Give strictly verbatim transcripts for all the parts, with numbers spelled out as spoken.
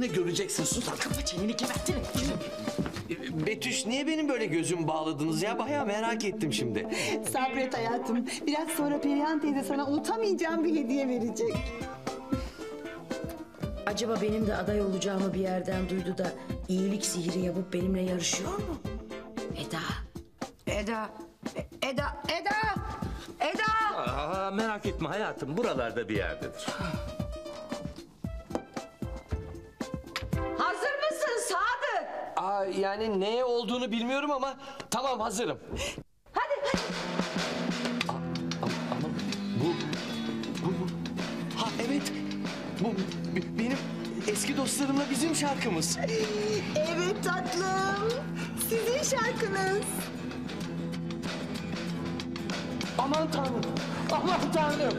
gününde göreceksin. Sus lan, kapa çeneni, kemertini. Betüş, niye benim böyle gözümü bağladınız ya? Bayağı merak ettim şimdi. Sabret hayatım. Biraz sonra Perihan teyze sana unutamayacağım bir hediye verecek. Acaba benim de aday olacağımı bir yerden duydu da iyilik sihiri yapıp benimle yarışıyor mu? Eda. Eda. E- Eda. Eda. Eda. Aa, merak etme hayatım, buralarda bir yerdedir. Hazır mısın Sadık? Aa, yani ne olduğunu bilmiyorum ama tamam, hazırım. Hadi hadi. Aa, ama, ama bu, bu, bu, ha evet, bu b- benim eski dostlarımla bizim şarkımız. Evet tatlım. Sizin şarkınız. Aman tanrım, aman tanrım.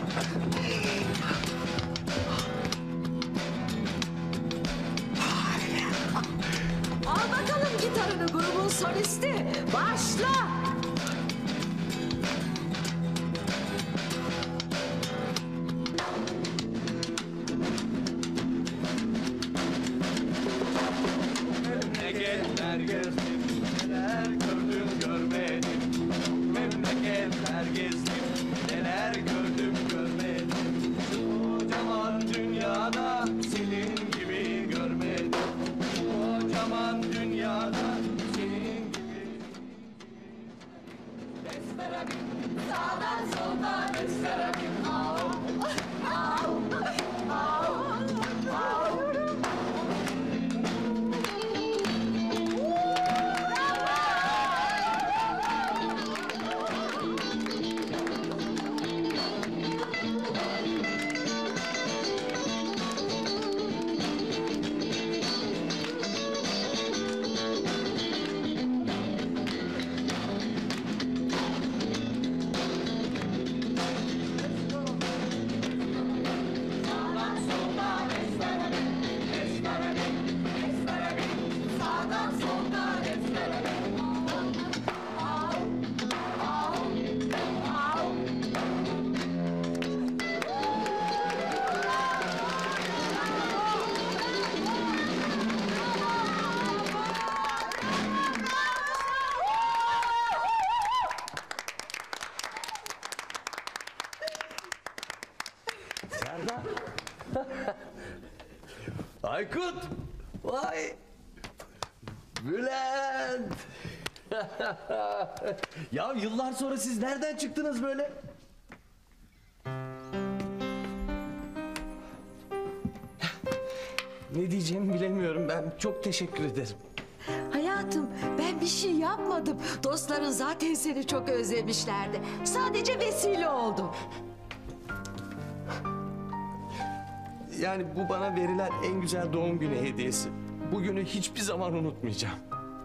Al bakalım gitarını, grubun solisti. Başla. Memleketler gezdim, neler gördüm görmedim. Memleketler gezdim, neler gördüm görmedim. Kocaman dünyada senin gibi görmedim. Kocaman dünyada senin gibi. Sağdan soldan esmerabim. Aykut, vay, Bülent. Ya yıllar sonra siz nereden çıktınız böyle? Ne diyeceğimi bilemiyorum, ben çok teşekkür ederim. Hayatım, ben bir şey yapmadım. Dostların zaten seni çok özlemişlerdi. Sadece vesile oldum. Yani bu bana verilen en güzel doğum günü hediyesi. Bugünü hiçbir zaman unutmayacağım.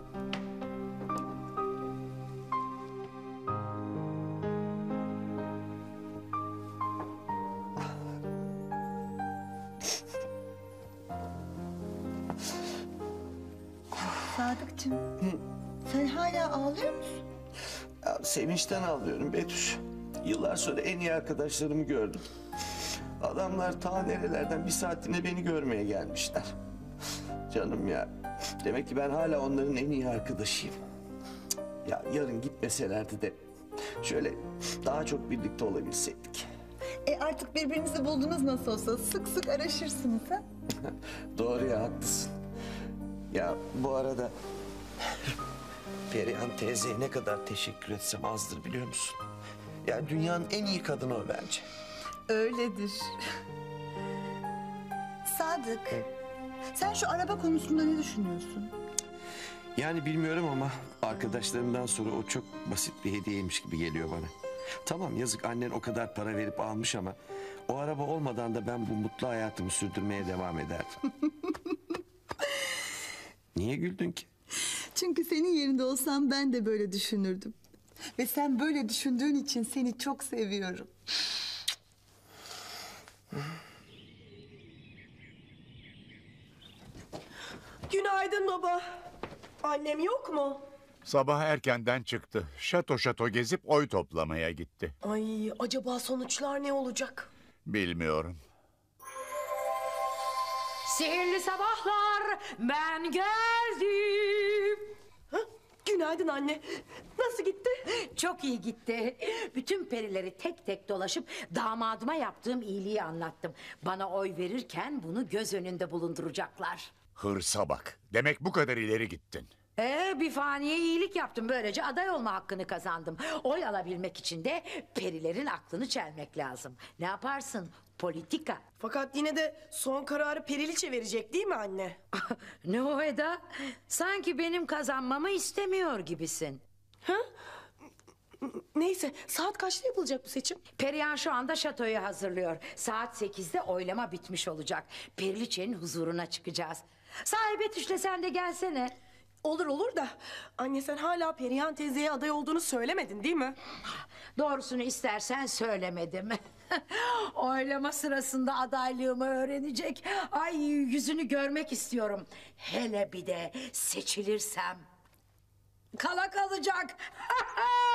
Sadıkçım. Sen hala ağlıyor musun? Ya, sevinçten ağlıyorum Betüş. Yıllar sonra en iyi arkadaşlarımı gördüm. Adamlar ta nerelerden bir saatliğine beni görmeye gelmişler. Canım ya. Demek ki ben hala onların en iyi arkadaşıyım. Ya yarın gitmeselerdi de şöyle daha çok birlikte olabilseydik. E artık birbirinizi buldunuz nasıl olsa. Sık sık araşırsınız ha? Doğru ya, haklısın. Ya bu arada Perihan teyzeye ne kadar teşekkür etsem azdır, biliyor musun? Yani dünyanın en iyi kadını o bence. Öyledir. Sadık, sen şu araba konusunda ne düşünüyorsun? Yani bilmiyorum ama arkadaşlarımdan sonra o çok basit bir hediyeymiş gibi geliyor bana. Tamam, yazık, annen o kadar para verip almış ama o araba olmadan da ben bu mutlu hayatımı sürdürmeye devam ederdim. Niye güldün ki? Çünkü senin yerinde olsam ben de böyle düşünürdüm. Ve sen böyle düşündüğün için seni çok seviyorum. Günaydın baba. Annem yok mu? Sabah erkenden çıktı. Şato şato gezip oy toplamaya gitti. Ay, acaba sonuçlar ne olacak? Bilmiyorum. Sihirli sabahlar, ben geldim. Ha? Günaydın anne. Nasıl gitti? Çok iyi gitti. Bütün perileri tek tek dolaşıp damadıma yaptığım iyiliği anlattım. Bana oy verirken bunu göz önünde bulunduracaklar. Hırsa bak. Demek bu kadar ileri gittin. Ee, bir faniye iyilik yaptım. Böylece aday olma hakkını kazandım. Oy alabilmek için de perilerin aklını çelmek lazım. Ne yaparsın? Politika. Fakat yine de son kararı Periliçe verecek değil mi anne? Ne o Eda? Sanki benim kazanmamı istemiyor gibisin. Ha? Neyse, saat kaçta yapılacak bu seçim? Perihan şu anda şatoyu hazırlıyor. Saat sekizde oylama bitmiş olacak. Periliçe'nin huzuruna çıkacağız. Sahi Betüş'le sen de gelsene. Olur olur da anne sen hala Perihan teyzeye aday olduğunu söylemedin değil mi? Doğrusunu istersen söylemedim. Oylama sırasında adaylığımı öğrenecek. Ay, yüzünü görmek istiyorum. Hele bir de seçilirsem. Kala kalacak.